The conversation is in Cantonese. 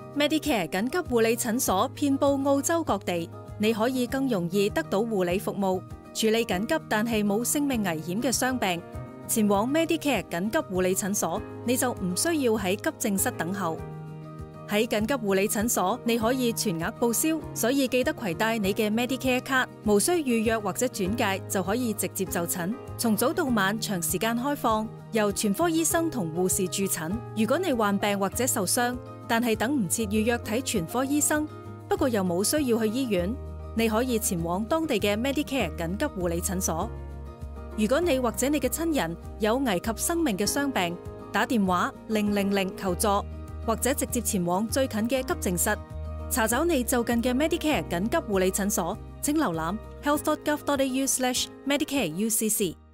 Medicare 緊急護理診所遍佈澳洲各地，你可以更容易得到護理服務，處理緊急但係冇性命危險嘅傷病。前往 Medicare 緊急護理診所，你就唔需要喺急症室等候。喺緊急護理診所，你可以全額報銷，所以記得攜帶你嘅 Medicare 卡，無需預約或者轉介就可以直接就診。從早到晚長時間開放，由全科醫生同護士駐診。如果你患病或者受傷，但係等唔切預約睇全科醫生，不過又冇需要去醫院，你可以前往當地嘅 Medicare 緊急護理診所。如果你或者你嘅親人有危及生命嘅傷病，打電話000求助，或者直接前往最近嘅急症室。查找你就近嘅 Medicare 緊急護理診所，請瀏覽 health.gov.au/MedicareUCC。